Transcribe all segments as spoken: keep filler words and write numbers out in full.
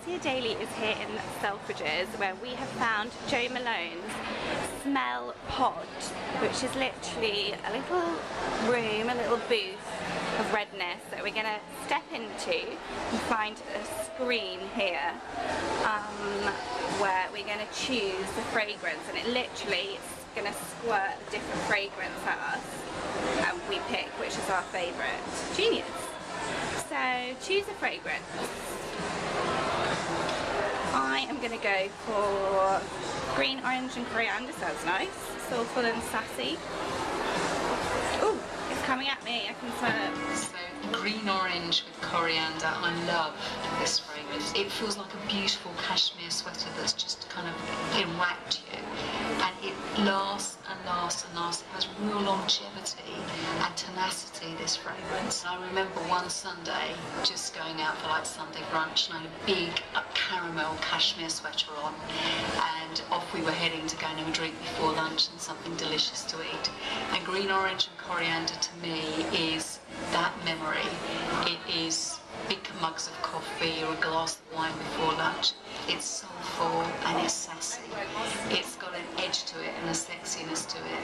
Grazia Daily is here in Selfridges, where we have found Joe Malone's Smell Pod, which is literally a little room, a little booth of redness that we're going to step into and find a screen here um, where we're going to choose the fragrance, and it literally is going to squirt a different fragrance at us and we pick which is our favourite. Genius! So choose a fragrance. I am going to go for green, orange and coriander. Sounds nice. Soulful and sassy. Ooh, it's coming at me. I can smell it. So green, orange with coriander. I love this fragrance. It feels like a beautiful cashmere sweater that's just kind of enwrapped you. And it lasts and lasts and lasts. It has real longevity and tenacity, this fragrance. I remember one Sunday just going out for like Sunday brunch, and I had a big uh, caramel cashmere sweater on, and off we were heading to go and have a drink before lunch and something delicious to eat. And green, orange and coriander to me is that memory. It is big mugs of coffee or a glass of wine before lunch. It's soulful and it's sassy. It's got an edge to it and a sexiness to it.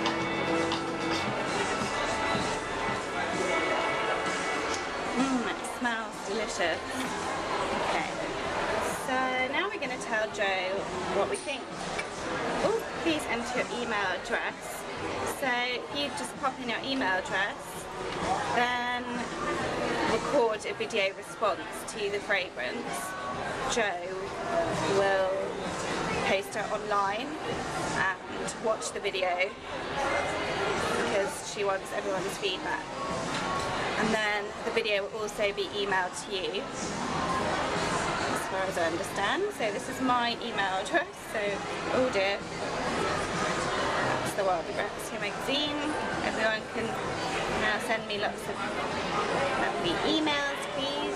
Mmm, it smells delicious. Okay, so now we're going to tell Joe what we think. Oh, please enter your email address. So if you just pop in your email address, then record a video response to the fragrance. Joe will post it online and watch the video because she wants everyone's feedback. And then the video will also be emailed to you, as far as I understand. So this is my email address, so oh dear. That's the Wild Grazia magazine. Everyone can now send me lots of lovely emails, please.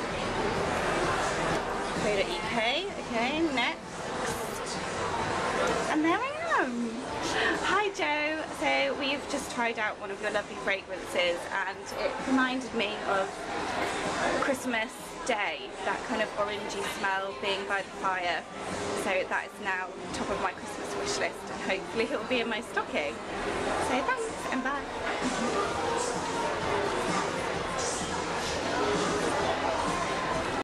.uk. Okay, next. And there I am. Hi Joe. So we've just tried out one of your lovely fragrances, and it reminded me of Christmas Day, that kind of orangey smell being by the fire. So that is now top of my Christmas wish list, and hopefully it'll be in my stocking. So thanks and bye.